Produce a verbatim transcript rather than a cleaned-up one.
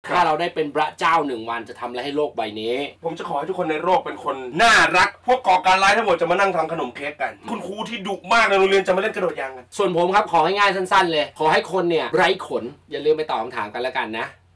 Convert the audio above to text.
ถ้าเราได้เป็นพระเจ้าหนึ่งวันจะทำอะไรให้โลกใบนี้ผมจะขอให้ทุกคนในโลกเป็นคนน่ารักพวกก่อการร้ายทั้งหมดจะมานั่งทำขนมเค้กกันคุณครูที่ดุมากในโรงเรียนจะมาเล่นกระโดดยางกันส่วนผมครับขอให้ง่ายสั้นๆเลยขอให้คนเนี่ยไร้ขนอย่าลืมไปตอบคำถามกันแล้วกันนะ